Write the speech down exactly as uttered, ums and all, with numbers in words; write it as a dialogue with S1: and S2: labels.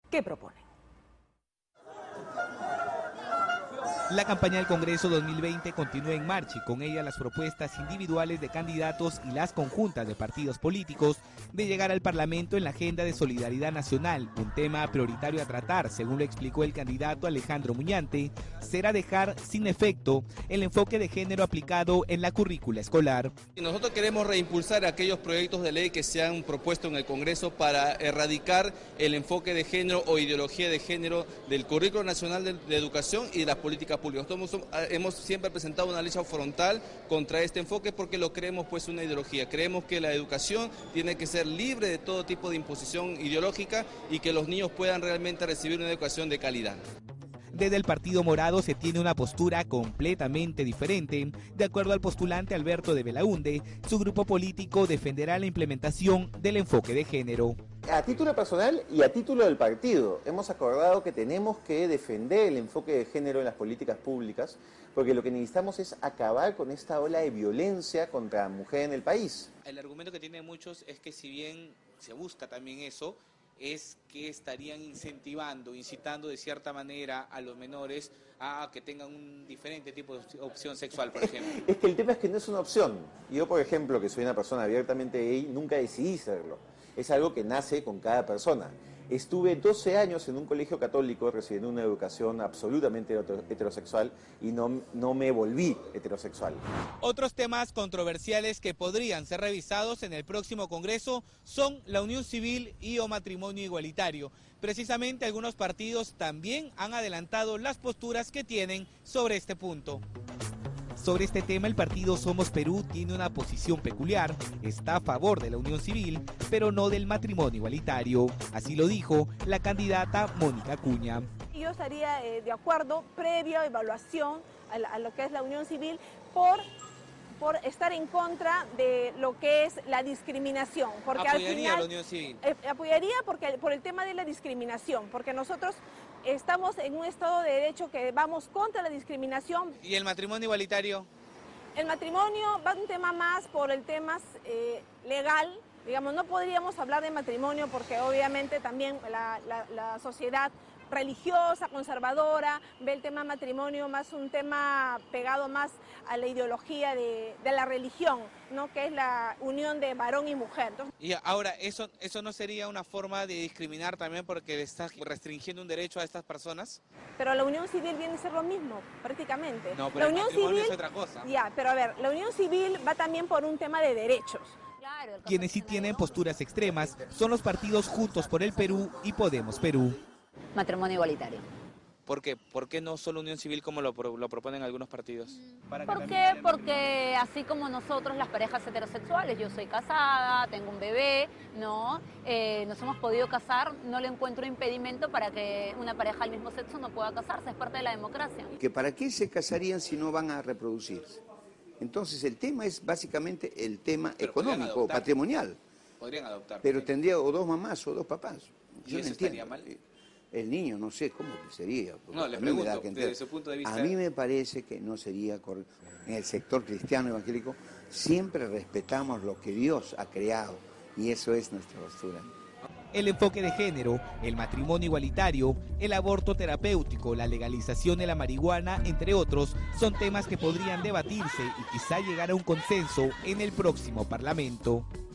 S1: ¿Qué proponen?
S2: La campaña del Congreso dos mil veinte continúa en marcha y con ella las propuestas individuales de candidatos y las conjuntas de partidos políticos de llegar al Parlamento en la agenda de solidaridad nacional. Un tema prioritario a tratar, según lo explicó el candidato Alejandro Muñante, será dejar sin efecto el enfoque de género aplicado en la currícula escolar.
S3: Nosotros queremos reimpulsar aquellos proyectos de ley que se han propuesto en el Congreso para erradicar el enfoque de género o ideología de género del currículo nacional de, de educación y de las políticas públicas. Nosotros hemos siempre presentado una lucha frontal contra este enfoque porque lo creemos pues una ideología. Creemos que la educación tiene que ser libre de todo tipo de imposición ideológica y que los niños puedan realmente recibir una educación de calidad.
S2: Desde el Partido Morado se tiene una postura completamente diferente. De acuerdo al postulante Alberto de Belaúnde, su grupo político defenderá la implementación del enfoque de género.
S4: A título personal y a título del partido, hemos acordado que tenemos que defender el enfoque de género en las políticas públicas, porque lo que necesitamos es acabar con esta ola de violencia contra la mujer en el país.
S5: El argumento que tienen muchos es que si bien se busca también eso, es que estarían incentivando, incitando de cierta manera a los menores a que tengan un diferente tipo de opción sexual, por ejemplo.
S4: Es que el tema es que no es una opción. Yo, por ejemplo, que soy una persona abiertamente gay, nunca decidí serlo. Es algo que nace con cada persona. Estuve doce años en un colegio católico recibiendo una educación absolutamente heterosexual y no, no me volví heterosexual.
S2: Otros temas controversiales que podrían ser revisados en el próximo Congreso son la unión civil y o matrimonio igualitario. Precisamente algunos partidos también han adelantado las posturas que tienen sobre este punto. Sobre este tema, el partido Somos Perú tiene una posición peculiar. Está a favor de la unión civil, pero no del matrimonio igualitario. Así lo dijo la candidata Mónica Acuña.
S6: Yo estaría eh, de acuerdo, previa evaluación a, la, a lo que es la unión civil, por, por estar en contra de lo que es la discriminación. Porque
S5: ¿Apoyaría
S6: al final,
S5: la unión civil?
S6: Eh, apoyaría porque, por el tema de la discriminación, porque nosotros estamos en un Estado de Derecho que vamos contra la discriminación.
S5: ¿Y el matrimonio igualitario?
S6: El matrimonio va un tema más por el tema eh, legal. Digamos, no podríamos hablar de matrimonio porque obviamente también la, la, la sociedad religiosa, conservadora, ve el tema matrimonio más un tema pegado más a la ideología de, de la religión, ¿no? Que es la unión de varón y mujer. Entonces,
S5: y ahora, ¿eso, ¿eso no sería una forma de discriminar también porque le estás restringiendo un derecho a estas personas?
S6: Pero la unión civil viene a ser lo mismo, prácticamente.
S5: No, pero
S6: la
S5: el
S6: unión
S5: matrimonio
S6: civil
S5: es otra cosa.
S6: Ya, pero a ver, la unión civil va también por un tema de derechos.
S2: Quienes sí tienen posturas extremas son los partidos Juntos por el Perú y Podemos Perú.
S7: Matrimonio igualitario.
S5: ¿Por qué? ¿Por qué no solo unión civil como lo, lo proponen algunos partidos?
S7: ¿Por qué? Porque así como nosotros, las parejas heterosexuales, yo soy casada, tengo un bebé, ¿no? Eh, nos hemos podido casar, no le encuentro impedimento para que una pareja del mismo sexo no pueda casarse, es parte de la democracia.
S8: ¿Que para qué se casarían si no van a reproducirse? Entonces el tema es básicamente el tema
S5: Pero
S8: económico, patrimonial.
S5: Podrían adoptar.
S8: Pero tendría o dos mamás o dos papás.
S5: ¿Y
S8: Yo
S5: eso
S8: no
S5: estaría
S8: entiendo.
S5: mal?
S8: El niño, no sé cómo que sería.
S5: No, le
S8: a mí me da
S5: pregunto,
S8: que
S5: desde su punto de vista.
S8: A mí me parece que no sería correcto. En el sector cristiano evangélico siempre respetamos lo que Dios ha creado y eso es nuestra postura.
S2: El enfoque de género, el matrimonio igualitario, el aborto terapéutico, la legalización de la marihuana, entre otros, son temas que podrían debatirse y quizá llegar a un consenso en el próximo Parlamento.